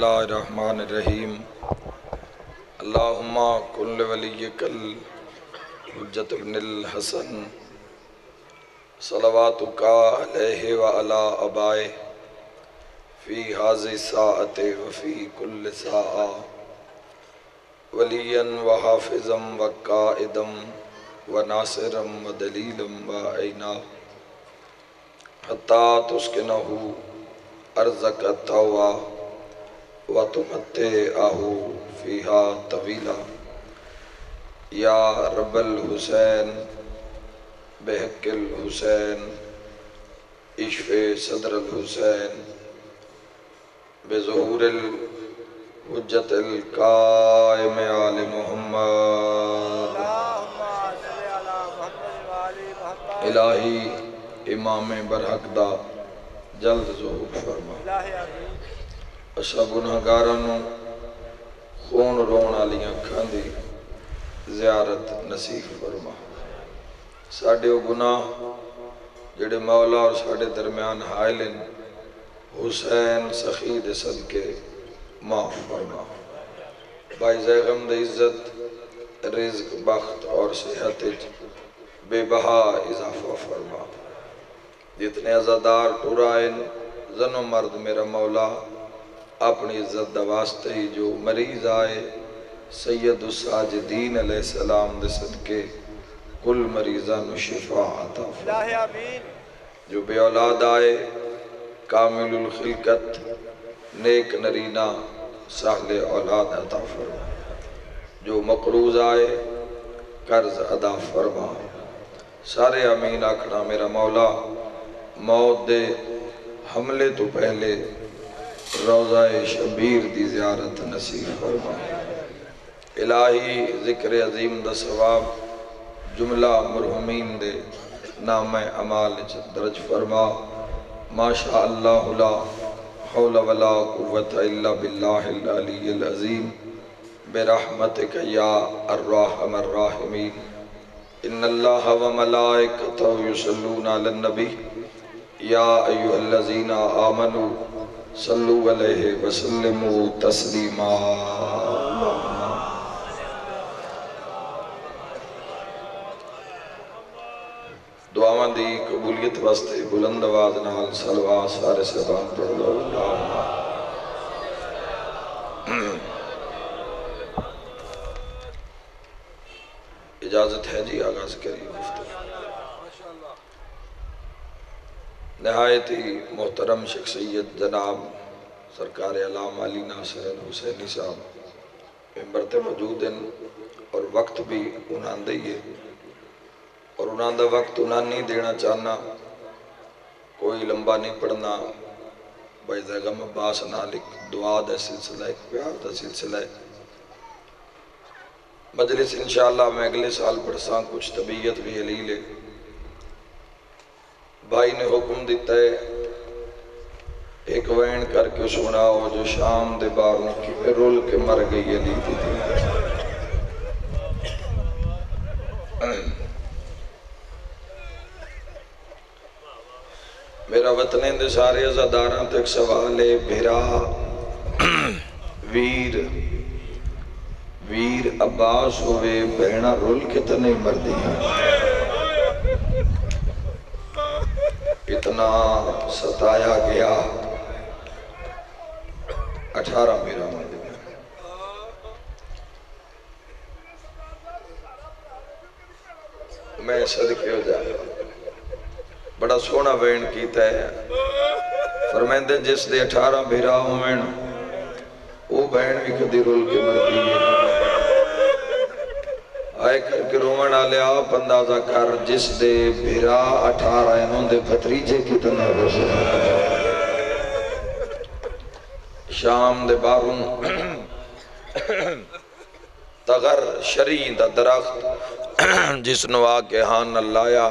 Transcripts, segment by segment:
اللہ الرحمن الرحیم اللہم کل ولیک الحجت ابن الحسن صلواتک علیہ وعلا ابائے فی حاضی ساعت وفی کل ساعہ ولیا وحافظا وقائدا وناصرا ودلیلا وعینا حتی تسکنہ ارزق التوہ وتمتعہ فیہا طویلا یا رب الحسین بحق الحسین اشف صدر الحسین بظہور الحجت القائم آل محمد الہی امام برحق دا جلد ظہور فرما اسا گناہگارانوں خون رون آلیاں کھاندی زیارت نصیب فرما ساڑھے وہ گناہ جڑے مولا اور ساڑھے درمیان حائلن حسین سخید صدقے معاف فرما باعث غمد عزت رزق بخت اور صحت بے بہا اضافہ فرما جتنے عزادار ٹورائن زن و مرد میرا مولا اپنی عزت دواستے ہی جو مریض آئے سید الساجدین علیہ السلام دے صدقے کل مریضان شفا عطا فرما جو بے اولاد آئے کامل الخلقت نیک نرینہ سہل اولاد عطا فرما جو مقروض آئے قرض ادا فرما سارے امین آکھنا میرا مولا موت دے حملے تو پہلے روضہ شبیر دی زیارت نصیب فرما الہی ذکر عظیم دا ثواب جملہ مرحومین دے نام اعمال درج فرما ما شاء اللہ لا حول ولا قوة الا باللہ العلی العظیم برحمتک یا الرحم الراحمین ان اللہ و ملائکتہ یصلون علی النبی یا ایہا الذین آمنوا صلو علیہ وسلموا تسلیما دعاواں دی قبولیت واسطے بلند آواز نال صلوات سارے صحبان پڑھ لو اجازت ہے جی آغاز کریے گفتگو نہایت ہی محترم شخصیت جناب سرکار علامہ علی ناصر الحسینی صاحب ممبر تے موجود ہیں اور وقت بھی انہاں دے ہے اور انہاں دا وقت انہاں نہیں دینا چاہنا کوئی لمبا نہیں پڑھنا بعض غم عباس نالک دعا دا سلسلہ ایک پیار دا سلسلہ ہے مجلس انشاءاللہ میں اگلے سال پڑھساں کچھ طبیعت بھی حلیل ہے بھائی نے حکم دیتا ہے ایک وین کر کے سناؤ جو شام دے باروں کی رول کے مر گئی علی دی تھی میرا وطنین دے سارے عزاداراں تک سوال ہے بھیرا ویر عباس ہوئے بہنہ رول کتنے مردی ہیں اتنا ستایا گیا 18 میرا مرد میں صدقے ہو جائے بڑا سونا وین کیتا ہے فرمائندے جس دے 18 بھیرا ہوئیں وہ بہن بھی کدی رول کے مردی ہے آئے کر کے رومن آلے آپ اندازہ کر جس دے بھیرا 18 انہوں دے بھتریجے کتنا ہو سکتا شام دے باروں تغر شریع دا درخت جس نوا کے ہاں لایا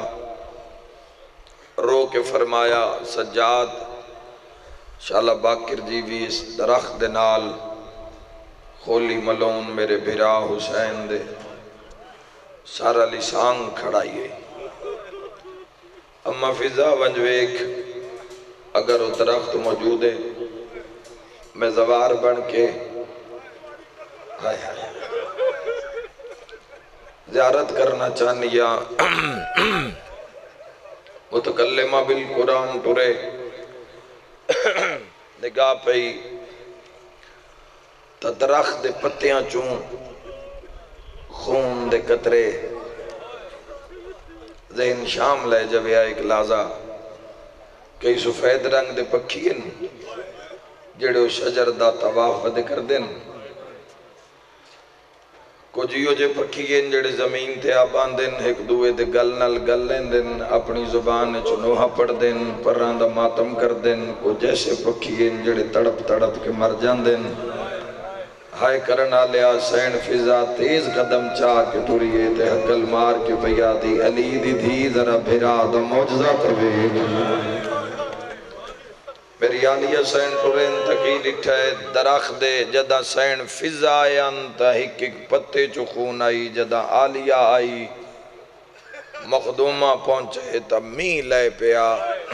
رو کے فرمایا سجاد شالہ باکر جی بھی اس درخت دے نال خولی ملون میرے بھیرا حسین دے سارا لسان کھڑائیے اما فضا ونجویک اگر وہ درخت موجود ہے میں زوار بن کے زیارت کرنا چاہنیا متکلمہ بالقرآن ٹرے نگاہ پئی تا درخت دے پتیاں چون خون دے قطرے ذہن شام لے جویا ایک لازہ کئی سفید رنگ دے پکھین جڑے شجر دا طواف بدے کر دن کجیو جے پکھین جڑے زمین تے آبان دن ایک دوے دے گل نل گل لین دن اپنی زبان چنوہا پڑ دن پران دا ماتم کر دن کو جیسے پکھین جڑے تڑپ تڑپ کے مر جان دن ہائے کرنا لیا سین فضا تیز قدم چاہ کے ٹوریے تے حقل مار کے پیا دی علی دی دھی ذرا بھرا دا موجزہ کروے میری آلیہ سین ٹورین تکی لٹھائے درخت دے جدہ سین فضا آیاں تا ہک ایک پتے چو خون آئی جدہ آلیہ آئی مخدومہ پہنچے تا می لے پیا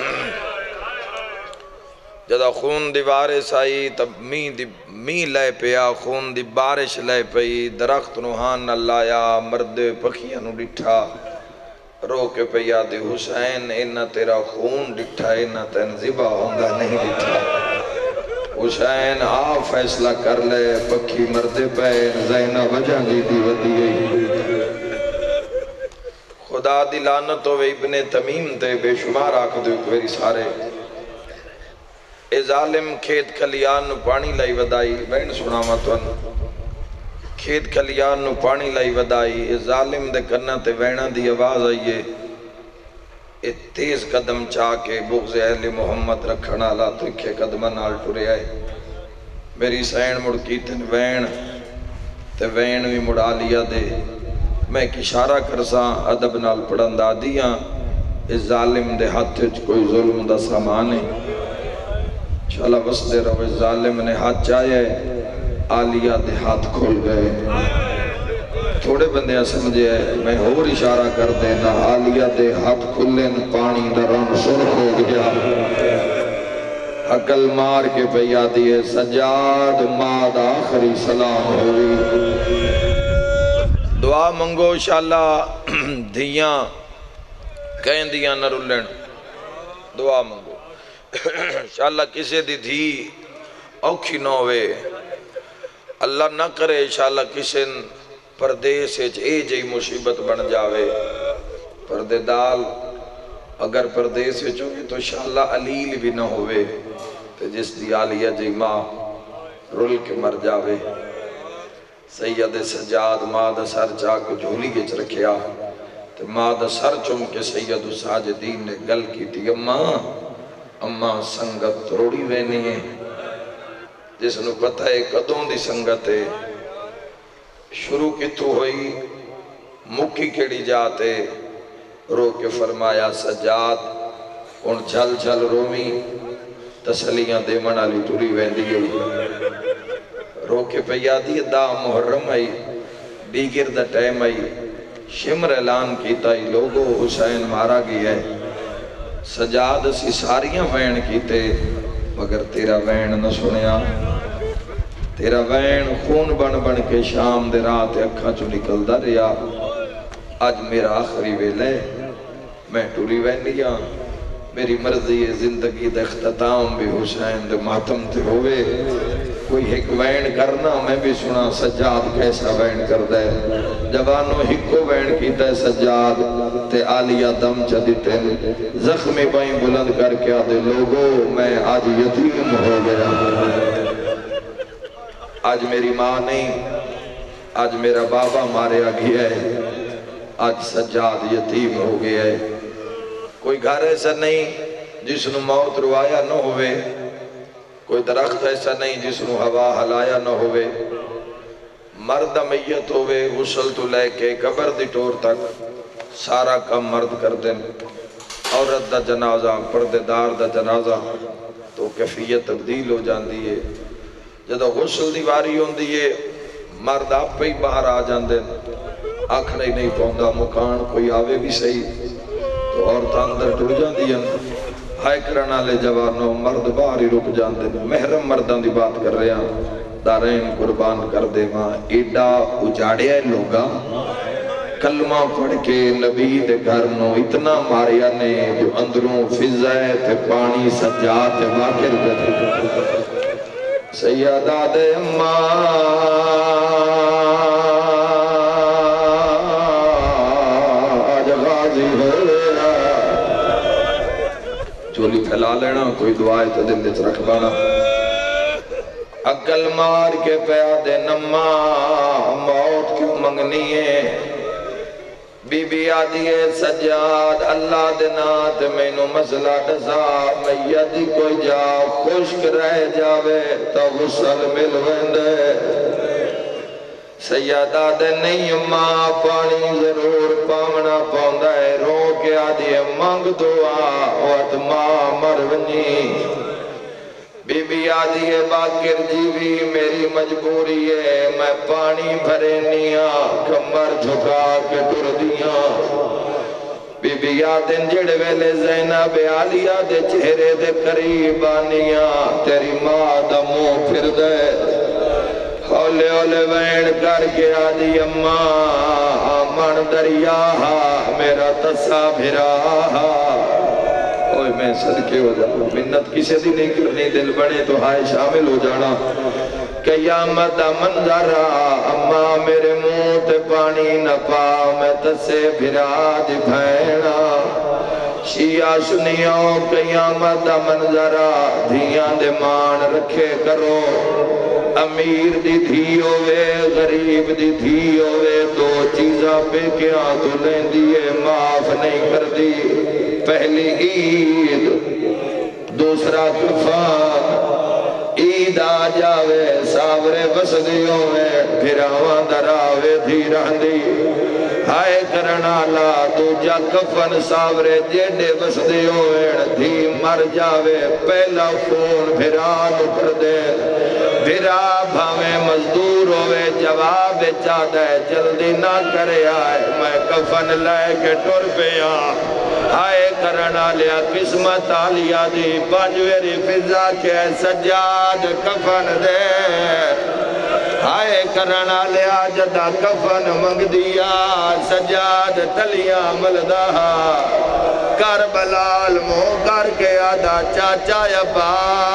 جدہ خون دی بارش آئی تا می لے پیا خون دی بارش لے پئی درخت نوحان اللہ یا مرد پکھیاں نو ڈٹھا رو کے پیا دی حسین انہ تیرا خون ڈٹھا انہ تین زبا ہوندہ نہیں ڈٹھا حسین آ فیصلہ کر لے پکھی مرد پین زینہ وجہ دی ودی گئی خدا دی لعنت و ابن تمیم تے بے شمار آکھ دو کوئی سارے اے ظالم کھیت کھلیان نو پانی لائی ودائی بین سنا ماتون کھیت کھلیان نو پانی لائی ودائی اے ظالم دے کرنا تے وینا دی آواز آئیے اے تیز قدم چاہ کے بغض اہل محمد رکھنا لا تکھے قدمہ نال ٹورے آئے میری سین مڑکی تن وین تے وین بھی مڑا لیا دے میں ایک اشارہ کرساں ادب نال پڑھن دا دیاں اے ظالم دے ہاتھ کوئی ظلم دا سامان ہے شالا بس دے رو ظالم نے ہاتھ چاہے آلیہ دے ہاتھ کھول گئے تھوڑے بندیاں سمجھے میں اور اشارہ کر دینا آلیہ دے ہاتھ کھلن پانی دا رنگ سرخ ہو گیا عقل مار کے پیا دیئے سجاد ماد آخری سلام ہوئی دعا منگو شالا دھیاں کہیں دیاں نہ رلن دعا منگو انشاءاللہ کسے دی دھی اوکھی نہ ہوئے اللہ نہ کرے انشاءاللہ کسے پردیس اے جئی مصیبت بن جاوے پردے دال اگر پردیس ہوئے تو انشاءاللہ علیل بھی نہ ہوئے تو جس دی آلیہ جئی ماں رل کے مر جاوے سید سجاد ماں دا سر چاہ کو جھولی گچ رکھیا تو ماں دا سر چم کے سید ساجدین نے گل کی تھی اماں سنگت روڑی وینی ہے جس نے پتہ ہے قدوں دی سنگت ہے شروع کی تو ہوئی مکی کیڑی جاتے رو کے فرمایا سجاد ان جھل جھل رومی تسلیاں دے منالی ٹوری ویندی گئی رو کے پیا دی دا محرم آئی دیگر دا ٹائم آئی شمر اعلان کیتا ہی لوگو حسین مارا گئی ہے سجاد سی ساریاں وین کیتے مگر تیرا وین نہ سنیا تیرا وین خون بن بن کے شام دے رات اکھا چو نکل دا ریا آج میرا آخری ویلے میں ٹوری وین لیا میری مرضی زندگی دے اختتام بھی حسین دے ماتم تے ہوئے کوئی ایک وین کرنا میں بھی سنا سجاد کیسا وین کر دے جوانو ہکو وین کیتا ہے سجاد تے آلیہ دم چدیتے زخمی بائیں بلند کر کے آدھے لوگو میں آج یتیم ہو گیا آج میری ماں نہیں آج میرا بابا مارے گیا ہے آج سجاد یتیم ہو گیا ہے کوئی گھر ایسا نہیں جس نو موت روایا نہ ہوئے کوئی درخت ایسا نہیں جس نو ہوا ہلایا نہ ہوئے مرد میت ہوئے غسل تو لے کے قبر دی ٹور تک سارا کم مرد کر دیں عورت دا جنازہ پردے دار دا جنازہ تو کیفیت تبدیل ہو جان دیئے جدہ غسل دی واری ہون دیئے مرد آپ پہ ہی باہر آ جان دیں آکھنے نہیں پہندا مکان کوئی آوے بھی صحیح تو عورتہ اندر ٹر جان دیئے ہائے کرنا لے جوانوں مرد باہر ہی رک جاندے محرم مردان دی بات کر رہے ہیں دارین قربان کر دے ماں ایڈا اجاڑیا لوگا کلمہ پڑھ کے نبی دے گھر نو اتنا ماریا نے جو اندروں فضائے تھے پانی سجاد تھے واقر دے سیدہ دے اماں آج غازی ہو چولی پھیلا لینا کوئی دعائے تو دل دیت رکھ بانا عقل مار کے پیادے نما موت کیوں منگنی ہے بی بی آدھیے سجاد اللہ دنات میں نو مسئلہ دسا میدی کوئی جا خوشک رہ جاوے تو غسل مل ویندے سیدہ دے نہیں ماں پانی ضرور پامنا پاؤندہ ہے رو کے آدھیے مانگ دعا وقت ماں مرونی بی بی آدھیے باکر جیوی میری مجبوری ہے میں پانی بھرینیا کمر جھکا کے ٹر دیا بی بی آدھن جڑ ویلے زینب عالیہ دے چہرے دے قریب آنیا تیری ماں دا منہ پھر دے ہولے ہولے وین کر کے آدھی اماں آمن دریا میرا تسا بھرا اوہ میں صدقے ہو جانا منت کسی دی نہیں کرنی دل بنے تو ہائے شامل ہو جانا قیامت منظرہ اماں میرے منہ تے پانی نہ پا میں تسے بھرا دی بھینا شیعہ سنیوں قیامت منظرہ دھیاں دے مان رکھے کرو امیر دی دھی ہوئے غریب دی دھی ہوئے دو چیزاں پہ کیا تو لیں دیئے معاف نہیں کر دی پہلی عید دوسرا کفان عید آ جاوے ساورے بس دیوں میں پھراوان دراوے دھی رہندی ہائے کرنا لا دوجا کفن ساورے جیڈے بس دیوں میں دھی مر جاوے پہلا خون پھرا نکر دے پھرا بھاویں مزدور ہوئے جواب چاہتا ہے جلدی نہ کرے آئے میں کفن لائے کے ٹر پہ آئے کرنا لیا قسمت آلیا دی پانجویری فضا کے سجاد کفن دے آئے کرنا لیا جدا کفن منگ دیا سجاد تلیاں ملدہ کربلال منہ کر کے آدھا چاچا یبا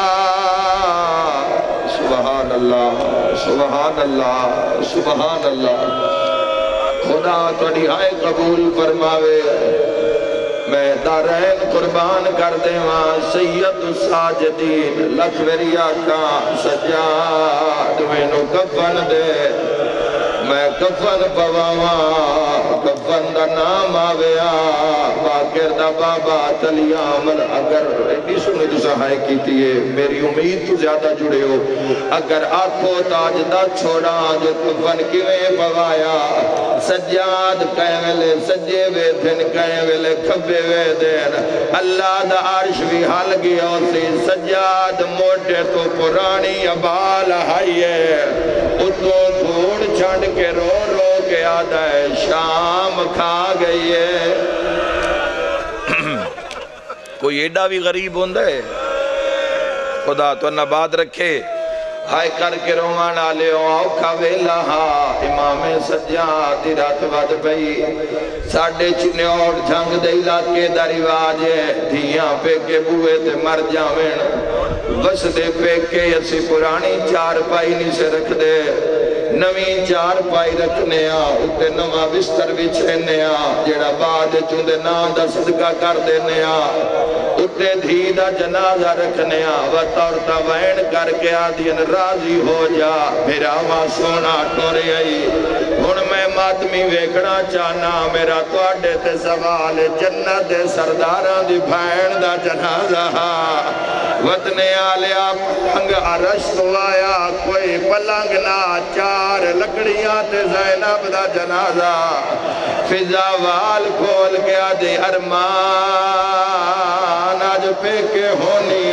سبحان اللہ سبحان اللہ سبحان اللہ خدا تو نہائے قبول فرماوے میں دارین قربان کر دے وہاں سید الساجدین لکھوری آقا سجاد میں نو کفن دے میں کفن پواواں کفن دا نام آویا باکر دا بابا تلیاں عمل اگر ایڈی سنے تو سہائے کیتی ہے میری امید تو زیادہ جڑے ہو اگر آنکھو تاج دا چھوڑا جو کفن کیویں پوایا سجاد کہیں ویلے سجے وے دھن کہیں ویلے کھبے وے دین اللہ دا عرش بھی حل گیا سی سجاد موٹے تو پرانی عبال آئیے اتو دھوڑ چھنڈ کے رو رو کے آدھا ہے شام کھا گئی ہے کوئی ایڈا بھی غریب ہوندہ ہے خدا تو نباد رکھے ہائے کر کے رومان آلے ہوں آؤکھا ویلا امام سجاد رات ود پئی ساڑھے چنے اور جھنگ دے علاقے دا رواج ہے دھیاں پہ کے بوئے تے مر جاویں بس دے پہ کے اسی پرانی چار پائی نہیں سے رکھ دے نویں چار پائی رکھنے اتے نوہ بستر بچھنے جیڑا بعد چوندے نام دا صدقہ کر دینے اتے دھی دا جنازہ رکھنے وطورتا وین کر کے آدین راضی ہو جا پھر آماں سونا ٹورے آئی ہن میں ماتمی ویکھنا چاہنا میرا توڑے تے سوال جنت سرداران دی بھائن دا جنازہ وطن آلیا پلنگ عرش تو آیا کوئی پلنگ نہ چار لکڑیاں تے زینب دا جنازہ فضا وال کھول گیا دے ارمان آج پہ کے ہونی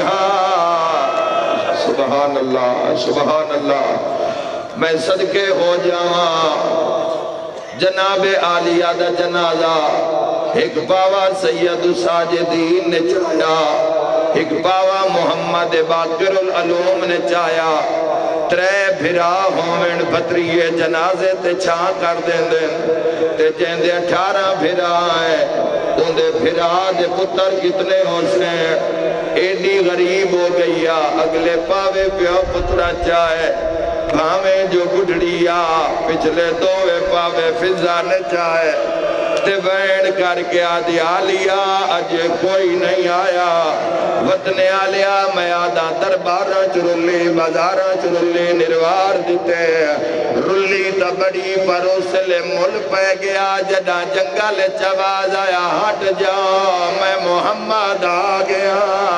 سبحان اللہ سبحان اللہ میں صدقے ہو جاؤں جناب عالیہ دا جنازہ ایک باوا سید ساجدین نے چاہیا ایک باوا محمد باقر العلوم نے چاہیا ترے بھرا ہومن بھتریے جنازے تے چھاں کر دیں تے جیندے 18 بھرا ہیں ان دے بھرا دے پتر کتنے حسین ایڈی غریب ہو گئیا اگلے پاوے پیو پترہ چاہے بھاویں جو گھڑیا پچھلے دووے پاوے فضا نے چاہے تے بین کر کے آدھی آلیا اجے کوئی نہیں آیا وطن آلیا میں آدھا دربارہ چرلی بازارہ چرلی نروار دیتے رلی تا بڑی پروسلے مل پہ گیا جدہ جنگل چواز آیا ہٹ جا میں محمد آ گیا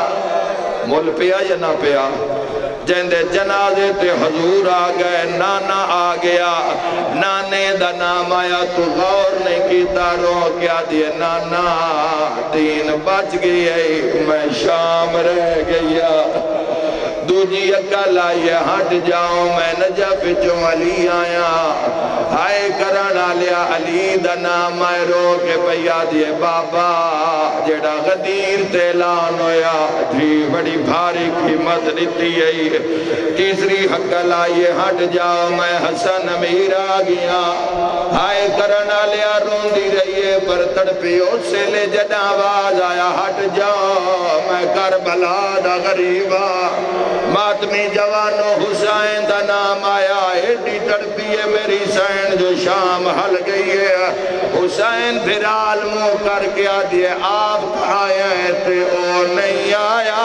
مل پیا یا نہ پیا جیندے جنازے تے حضور آ گئے نانا آ گیا نانے دا نام آیا تو غور نہیں کیتا رو کیا دیئے نانا دین بچ گئی میں شام رہ گیا دوجی اکل آئیے ہٹ جاؤں میں نجف چوں علی آیا ہائے کرنا لیا علی دا نام آئے رو کے پیا دیئے بابا جڑا غدیر تیلان ہویا تھی بڑی بھاری قیمت دیتی ہے تیسری حقل آئیے ہٹ جاؤ میں حسن امیر آ گیا ہائے کرنا لیا روندی رہیے پر تڑپیوں سے لے جڑا آواز آیا ہٹ جاؤ میں کربلا دا غریبا ماتمی جوانو حسین دا نام آیا ایڈی تڑپیے میری سین جو شام حل گئی ہے حسین بھرال مو کر کے آدھئے آپ کھائے تھے او نہیں آیا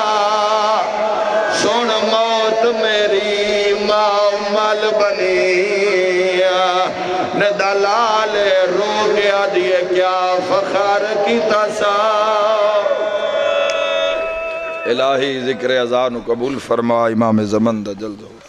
سن موت میری مال بنی ندلال رو کے آدھئے کیا فخر کی تسا الہی ذکر ازان قبول فرما امام زمن دا جلد ہو